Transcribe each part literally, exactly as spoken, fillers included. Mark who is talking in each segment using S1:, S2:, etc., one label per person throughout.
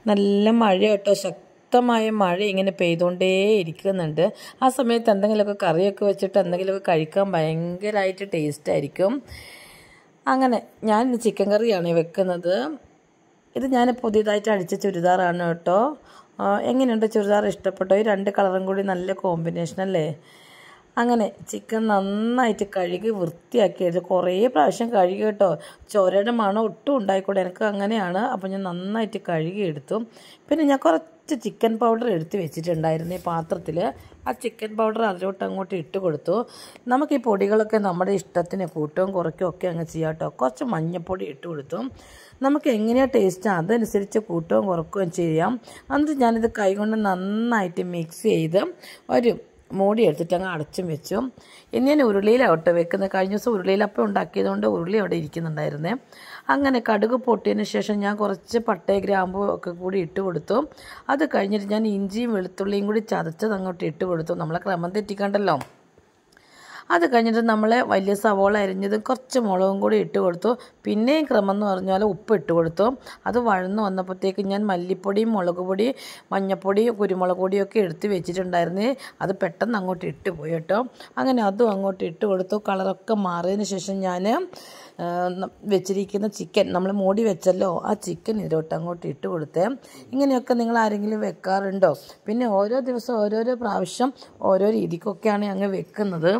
S1: നല്ല മഴ കേട്ടോ, ശക്തമായ മഴ ഇങ്ങനെ പെയ്തുകൊണ്ടേ ഇരിക്കുന്നുണ്ട്. ആ സമയത്ത് എന്തെങ്കിലുമൊക്കെ കറിയൊക്കെ വെച്ചിട്ട് എന്തെങ്കിലുമൊക്കെ കഴിക്കാൻ ഭയങ്കരമായിട്ട് ടേസ്റ്റ് ആയിരിക്കും. അങ്ങനെ ഞാൻ ഇന്ന് ചിക്കൻ കറിയാണ് വെക്കുന്നത്. ഇത് ഞാൻ പുതിയതായിട്ട് അടിച്ച ചുരിദാറാണ് കേട്ടോ. എങ്ങനെയുണ്ട് ചുരിദാർ? ഇഷ്ടപ്പെട്ടോ? ഈ രണ്ട് കളറും കൂടി നല്ല കോമ്പിനേഷൻ അല്ലേ? അങ്ങനെ ചിക്കൻ നന്നായിട്ട് കഴുകി വൃത്തിയാക്കി എടുത്ത് കുറേ പ്രാവശ്യം കഴുകി കേട്ടോ. ചോരയുടെ മണം ഒട്ടും ഉണ്ടായിക്കൂടെ, എനിക്ക് അങ്ങനെയാണ്. അപ്പോൾ ഞാൻ നന്നായിട്ട് കഴുകി എടുത്തു. പിന്നെ ഞാൻ കുറച്ച് ചിക്കൻ പൗഡർ എടുത്ത് വെച്ചിട്ടുണ്ടായിരുന്നു ഈ പാത്രത്തിൽ. ആ ചിക്കൻ പൗഡർ അതിലോട്ട് അങ്ങോട്ട് ഇട്ട് കൊടുത്തു. നമുക്ക് ഈ പൊടികളൊക്കെ നമ്മുടെ ഇഷ്ടത്തിന് കൂട്ടുകയും കുറയ്ക്കുകയും ഒക്കെ അങ്ങ് ചെയ്യാം കേട്ടോ. കുറച്ച് മഞ്ഞൾപ്പൊടി ഇട്ട് കൊടുത്തു. നമുക്ക് എങ്ങനെയാണ് ടേസ്റ്റ് അതനുസരിച്ച് കൂട്ടുകയും കുറയ്ക്കുകയും ചെയ്യാം. എന്നിട്ട് ഞാനിത് കൈകൊണ്ട് നന്നായിട്ട് മിക്സ് ചെയ്ത് ഒരു മൂടി എടുത്തിട്ട് അങ്ങ് അടച്ചും വെച്ചു. ഇനി ഞാൻ ഉരുളിയിലാവട്ടെ വെക്കുന്നത്. കഴിഞ്ഞ ദിവസം ഉരുളിയിലപ്പം ഉണ്ടാക്കിയതുകൊണ്ട് ഉരുളി അവിടെ ഇരിക്കുന്നുണ്ടായിരുന്നേ. അങ്ങനെ കടുക് പൊട്ടിയതിന് ശേഷം ഞാൻ കുറച്ച് പട്ടയ ഗ്രാമ്പൂ ഒക്കെ കൂടി ഇട്ട് കൊടുത്തു. അത് കഴിഞ്ഞിട്ട് ഞാൻ ഇഞ്ചിയും വെളുത്തുള്ളിയും കൂടി ചതച്ചത് അങ്ങോട്ട് ഇട്ട് കൊടുത്തു. നമ്മളെ ക്രമം തെറ്റിക്കണ്ടല്ലോ. അത് കഴിഞ്ഞിട്ട് നമ്മൾ വലിയ സവോള അരിഞ്ഞത് കുറച്ച് മുളകും കൂടി ഇട്ട് കൊടുത്തു. പിന്നെയും ക്രമം എന്ന് പറഞ്ഞാൽ ഉപ്പ് ഇട്ട് കൊടുത്തു. അത് വഴന്ന് വന്നപ്പോഴത്തേക്ക് ഞാൻ മല്ലിപ്പൊടിയും മുളക് പൊടി മഞ്ഞൾപ്പൊടി കുരുമുളക് പൊടിയൊക്കെ എടുത്ത് വെച്ചിട്ടുണ്ടായിരുന്നേ. അത് പെട്ടെന്ന് അങ്ങോട്ട് ഇട്ട് പോയി കേട്ടോ. അങ്ങനെ അതും അങ്ങോട്ട് ഇട്ട് കൊടുത്തു. കളറൊക്കെ മാറിയതിന് ശേഷം ഞാൻ വെച്ചിരിക്കുന്ന ചിക്കൻ നമ്മൾ മൂടി വെച്ചല്ലോ, ആ ചിക്കൻ ഇതിലോട്ട് അങ്ങോട്ട് ഇട്ട് കൊടുത്തേ. ഇങ്ങനെയൊക്കെ നിങ്ങൾ ആരെങ്കിലും വെക്കാറുണ്ടോ? പിന്നെ ഓരോ ദിവസം ഓരോരോ പ്രാവശ്യം ഓരോ രീതിക്കൊക്കെയാണ് അങ്ങ് വെക്കുന്നത്.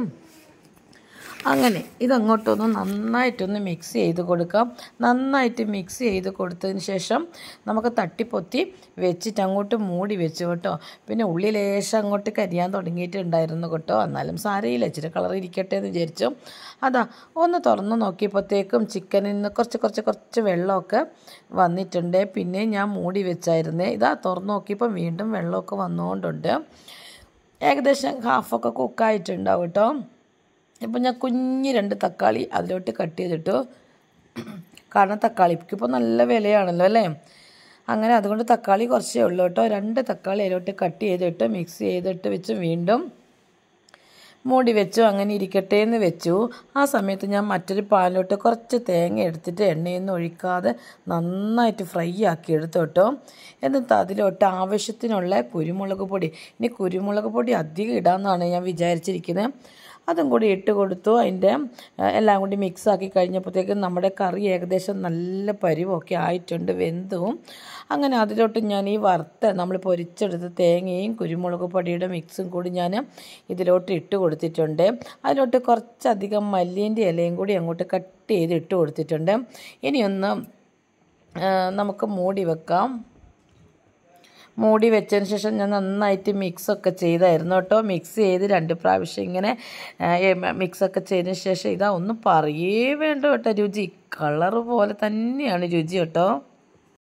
S1: അങ്ങനെ ഇതങ്ങോട്ടൊന്ന് നന്നായിട്ടൊന്ന് മിക്സ് ചെയ്ത് കൊടുക്കാം. നന്നായിട്ട് മിക്സ് ചെയ്ത് കൊടുത്തതിന് ശേഷം നമുക്ക് തട്ടിപ്പൊത്തി വെച്ചിട്ട് അങ്ങോട്ട് മൂടി വെച്ചു കേട്ടോ. പിന്നെ ഉള്ളി ലേശം അങ്ങോട്ട് കരിയാൻ തുടങ്ങിയിട്ടുണ്ടായിരുന്നു കേട്ടോ. എന്നാലും സാരയില്ല, ഇച്ചിരി കളർ ഇരിക്കട്ടെ എന്ന് വിചാരിച്ചു. അതാ ഒന്ന് തുറന്ന് നോക്കിയപ്പോഴത്തേക്കും ചിക്കനിൽ നിന്ന് കുറച്ച് കുറച്ച് കുറച്ച് വെള്ളമൊക്കെ വന്നിട്ടുണ്ട്. പിന്നെ ഞാൻ മൂടി വെച്ചായിരുന്നേ. ഇതാ തുറന്ന് നോക്കിയപ്പോൾ വീണ്ടും വെള്ളമൊക്കെ വന്നുകൊണ്ടുണ്ട്. ഏകദേശം ഹാഫൊക്കെ കുക്കായിട്ടുണ്ടാവും കേട്ടോ. ഇപ്പം ഞാൻ കുഞ്ഞ് രണ്ട് തക്കാളി അതിലോട്ട് കട്ട് ചെയ്തിട്ടു. കാരണം തക്കാളിക്ക് ഇപ്പോൾ നല്ല വിലയാണല്ലോ അല്ലേ. അങ്ങനെ അതുകൊണ്ട് തക്കാളി കുറച്ചേ ഉള്ളൂ കേട്ടോ. രണ്ട് തക്കാളി അതിലോട്ട് കട്ട് ചെയ്തിട്ട് മിക്സ് ചെയ്തിട്ട് വെച്ച് വീണ്ടും മൂടി വെച്ചു. അങ്ങനെ ഇരിക്കട്ടെ എന്ന് വെച്ചു. ആ സമയത്ത് ഞാൻ മറ്റൊരു പാനിലോട്ട് കുറച്ച് തേങ്ങ എടുത്തിട്ട് എണ്ണയൊന്നും ഒഴിക്കാതെ നന്നായിട്ട് ഫ്രൈ ആക്കി എടുത്തു കേട്ടോ. എന്നിട്ട് അതിലോട്ട് ആവശ്യത്തിനുള്ള കുരുമുളക് പൊടി, ഇനി കുരുമുളക് പൊടി അധികം ഇടാമെന്നാണ് ഞാൻ വിചാരിച്ചിരിക്കുന്നത്. അതും കൂടി ഇട്ട് കൊടുത്തു. അതിൻ്റെ എല്ലാം കൂടി മിക്സാക്കി കഴിഞ്ഞപ്പോഴത്തേക്കും നമ്മുടെ കറി ഏകദേശം നല്ല പരുവൊക്കെ ആയിട്ടുണ്ട്, വെന്തവും. അങ്ങനെ അതിലോട്ട് ഞാൻ ഈ വറുത്ത നമ്മൾ പൊരിച്ചെടുത്ത് തേങ്ങയും കുരുമുളക് പൊടിയുടെ മിക്സും കൂടി ഞാൻ ഇതിലോട്ട് ഇട്ട് കൊടുത്തിട്ടുണ്ട്. അതിലോട്ട് കുറച്ചധികം മല്ലിൻ്റെ ഇലയും കൂടി അങ്ങോട്ട് കട്ട് ചെയ്ത് ഇട്ട് കൊടുത്തിട്ടുണ്ട്. ഇനിയൊന്ന് നമുക്ക് മൂടി വെക്കാം. മൂടി വെച്ചതിന് ശേഷം ഞാൻ നന്നായിട്ട് മിക്സൊക്കെ ചെയ്തായിരുന്നു കേട്ടോ. മിക്സ് ചെയ്ത് രണ്ട് പ്രാവശ്യം ഇങ്ങനെ മിക്സൊക്കെ ചെയ്തതിന് ശേഷം ഇതാ ഒന്നും പറയേ വേണ്ട കേട്ടോ. രുചി കളറ് പോലെ തന്നെയാണ് രുചി കേട്ടോ.